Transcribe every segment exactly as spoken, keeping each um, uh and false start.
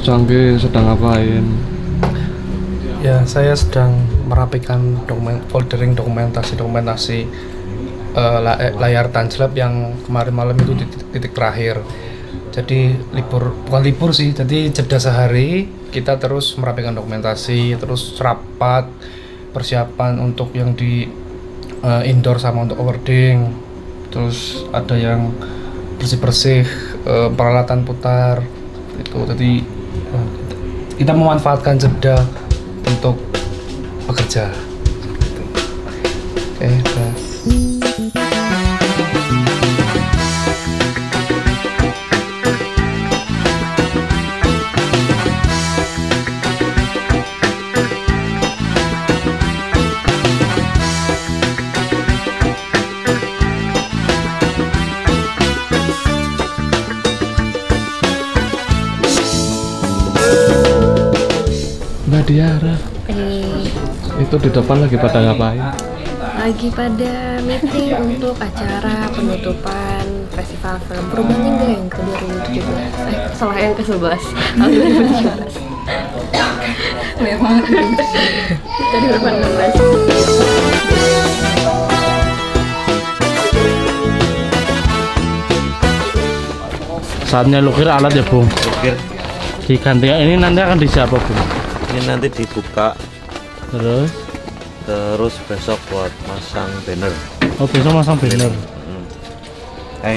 Mas Cangki sedang ngapain? Ya, saya sedang merapikan dokumen foldering dokumentasi-dokumentasi uh, layar Tanslab yang kemarin malam itu titik, titik terakhir. Jadi libur, bukan libur sih, jadi jeda sehari kita terus merapikan dokumentasi, terus rapat persiapan untuk yang di uh, indoor sama untuk overding. Terus ada yang bersih-bersih uh, peralatan putar itu. Jadi uh, kita memanfaatkan jeda untuk bekerja. Oke, udah. Mbak Diara, eh, itu di depan lagi pada ngapain? lagi pada meeting untuk acara penutupan festival film Purbalingga yang ke dua ribu tujuh belas. Eh, salah, yang ke sebelas tahun dua ribu tujuh belas. Memang kita di dua ribu enam belas. Saatnya lukir alat ya, Bung. Lukir Diganti ini nanti akan di siapa, Bung? ini nanti dibuka, Terus? terus besok buat masang banner. Oh, besok masang banner. Hmm. Eh,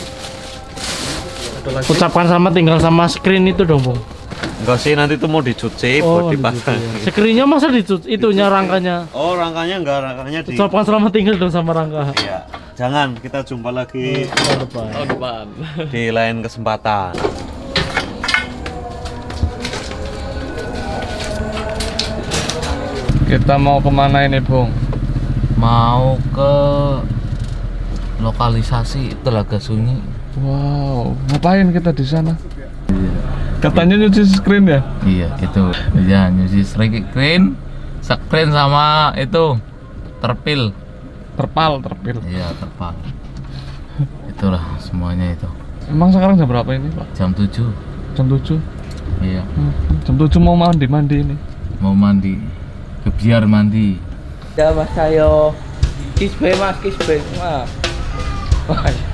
Ucapkan sama tinggal sama screen itu dong, Bung. enggak sih, nanti itu mau dicuci Oh, buat dipasang. dicuci ya. Screennya masa dicuci? Itunya rangkanya. Oh, rangkanya enggak, rangkanya di. Ucapkan selamat tinggal dong sama rangka. Iya. Jangan, kita jumpa lagi Tahun depan. depan. di lain kesempatan. Kita mau kemana ini, Bung? Mau ke lokalisasi Telaga Sunyi. Wow, ngapain kita di sana? Katanya nyuci screen ya? Iya, itu. Ya, nyuci screen, screen sama itu terpil. Terpal, terpil. Iya, terpal. Itulah semuanya itu. Emang sekarang jam berapa ini, Pak? Jam tujuh. Jam tujuh? Iya, Hmm, jam tujuh mau mandi-mandi ini. mau mandi. Kebiar mandi. Ya Mas, ayo. Kisbe Mas, kisbe. Wah. Wah.